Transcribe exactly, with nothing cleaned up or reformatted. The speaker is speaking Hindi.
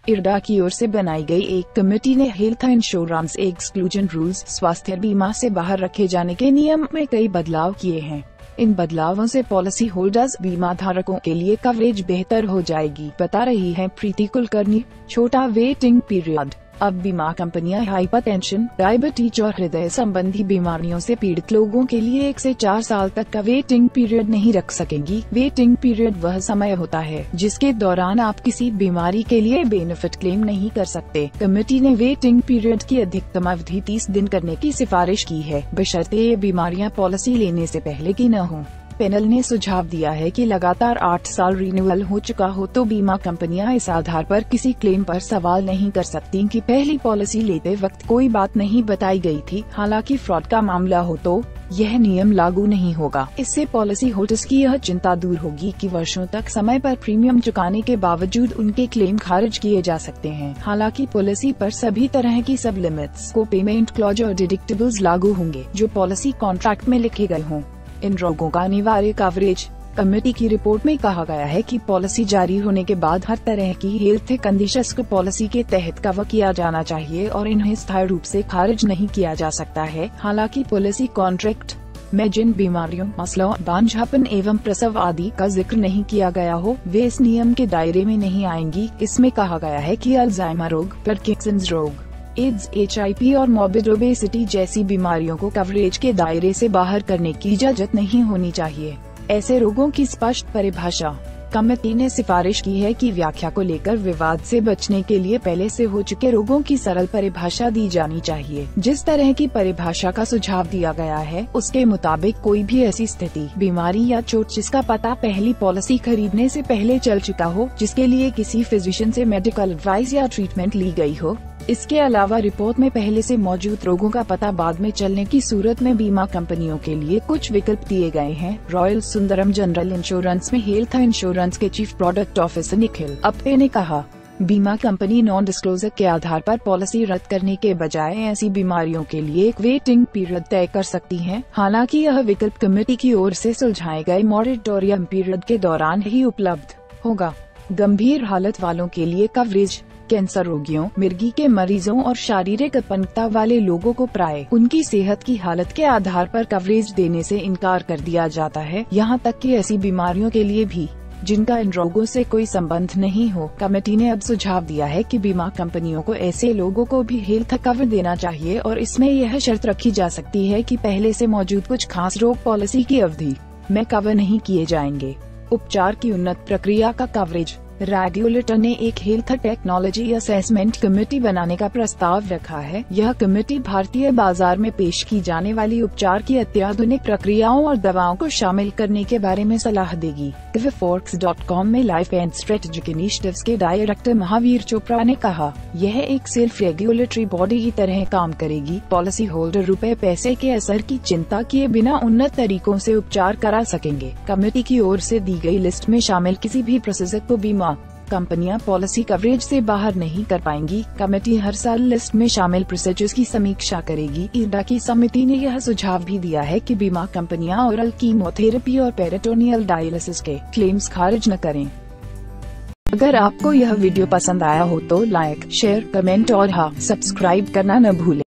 इरडा की ओर से बनाई गई एक कमेटी ने हेल्थ इंश्योरेंस एक्सक्लूजन रूल्स स्वास्थ्य बीमा से बाहर रखे जाने के नियम में कई बदलाव किए हैं। इन बदलावों से पॉलिसी होल्डर्स बीमा धारकों के लिए कवरेज बेहतर हो जाएगी, बता रही है प्रीति कुलकर्णी। छोटा वेटिंग पीरियड। अब बीमा कंपनियां हाइपरटेंशन, डायबिटीज और हृदय संबंधी बीमारियों से पीड़ित लोगों के लिए एक से चार साल तक का वेटिंग पीरियड नहीं रख सकेंगी। वेटिंग पीरियड वह समय होता है जिसके दौरान आप किसी बीमारी के लिए बेनिफिट क्लेम नहीं कर सकते। कमेटी ने वेटिंग पीरियड की अधिकतम अवधि तीस दिन करने की सिफारिश की है, बशर्ते ये बीमारियां पॉलिसी लेने से पहले की न हों। पैनल ने सुझाव दिया है कि लगातार आठ साल रिन्यूअल हो चुका हो तो बीमा कंपनियां इस आधार पर किसी क्लेम पर सवाल नहीं कर सकती कि पहली पॉलिसी लेते वक्त कोई बात नहीं बताई गई थी। हालांकि फ्रॉड का मामला हो तो यह नियम लागू नहीं होगा। इससे पॉलिसी होल्डर्स की यह चिंता दूर होगी कि वर्षों तक समय पर प्रीमियम चुकाने के बावजूद उनके क्लेम खारिज किए जा सकते हैं। हालांकि पॉलिसी पर सभी तरह की सब लिमिट्स, को पेमेंट क्लॉज और डिडक्टिबल्स लागू होंगे जो पॉलिसी कॉन्ट्रैक्ट में लिखे गए हों। इन रोगों का अनिवार्य कवरेज। कमेटी की रिपोर्ट में कहा गया है कि पॉलिसी जारी होने के बाद हर तरह की हेल्थ कंडीशंस को पॉलिसी के तहत कवर किया जाना चाहिए और इन्हें स्थायी रूप से खारिज नहीं किया जा सकता है। हालांकि पॉलिसी कॉन्ट्रैक्ट में जिन बीमारियों, मसलों, बांझापन एवं प्रसव आदि का जिक्र नहीं किया गया हो वे इस नियम के दायरे में नहीं आएंगी। इसमें कहा गया है कि अल्जाइमर रोग, पार्किंसंस रोग, एड्स, एच आई वी और मॉर्बिड ओबेसिटी जैसी बीमारियों को कवरेज के दायरे से बाहर करने की इजाजत नहीं होनी चाहिए। ऐसे रोगों की स्पष्ट परिभाषा। कमेटी ने सिफारिश की है कि व्याख्या को लेकर विवाद से बचने के लिए पहले से हो चुके रोगों की सरल परिभाषा दी जानी चाहिए। जिस तरह की परिभाषा का सुझाव दिया गया है उसके मुताबिक कोई भी ऐसी स्थिति, बीमारी या चोट जिसका पता पहली पॉलिसी खरीदने से पहले चल चुका हो, जिसके लिए किसी फिजिशियन से मेडिकल एडवाइस या ट्रीटमेंट ली गई हो। इसके अलावा रिपोर्ट में पहले से मौजूद रोगों का पता बाद में चलने की सूरत में बीमा कंपनियों के लिए कुछ विकल्प दिए गए हैं। रॉयल सुंदरम जनरल इंश्योरेंस में हेल्थ इंश्योरेंस के chief product officer Nikhil Apte ने कहा, बीमा कंपनी नॉन डिस्क्लोजर के आधार पर पॉलिसी रद्द करने के बजाय ऐसी बीमारियों के लिए एक वेटिंग पीरियड तय कर सकती हैं। हालांकि यह विकल्प कमेटी की ओर से सुलझाए गए मॉरेटोरियम पीरियड के दौरान ही उपलब्ध होगा। गंभीर हालत वालों के लिए कवरेज। कैंसर रोगियों, मिर्गी के मरीजों और शारीरिक अपंगता वाले लोगों को प्राय उनकी सेहत की हालत के आधार पर कवरेज देने से इनकार कर दिया जाता है, यहाँ तक कि ऐसी बीमारियों के लिए भी जिनका इन रोगों से कोई संबंध नहीं हो। कमेटी ने अब सुझाव दिया है कि बीमा कंपनियों को ऐसे लोगों को भी हेल्थ कवर देना चाहिए और इसमें यह शर्त रखी जा सकती है कि पहले से मौजूद कुछ खास रोग पॉलिसी की अवधि में कवर नहीं किए जाएंगे। उपचार की उन्नत प्रक्रिया का कवरेज। रेगुलेटर ने एक हेल्थ टेक्नोलॉजी असेसमेंट कमेटी बनाने का प्रस्ताव रखा है। यह कमेटी भारतीय बाजार में पेश की जाने वाली उपचार की अत्याधुनिक प्रक्रियाओं और दवाओं को शामिल करने के बारे में सलाह देगी। फोर्क्स डॉट कॉम में लाइफ एंड स्ट्रेटेजिक इनिशिएटिव्स के डायरेक्टर महावीर चोपड़ा ने कहा, यह एक सेल्फ रेगुलेटरी बॉडी की तरह काम करेगी। पॉलिसी होल्डर रुपए पैसे के असर की चिंता किए बिना उन्नत तरीकों से उपचार करा सकेंगे। कमेटी की ओर से दी गई लिस्ट में शामिल किसी भी प्रोसीजर को बीमा कंपनियां पॉलिसी कवरेज से बाहर नहीं कर पाएंगी। कमेटी हर साल लिस्ट में शामिल प्रोसीजर्स की समीक्षा करेगी। इरडा की समिति ने यह सुझाव भी दिया है कि बीमा कंपनियां ओरल कीमोथेरेपी और पेरिटोनियल डायलिसिस के क्लेम्स खारिज न करें। अगर आपको यह वीडियो पसंद आया हो तो लाइक, शेयर, कमेंट और हाँ सब्सक्राइब करना न भूलें।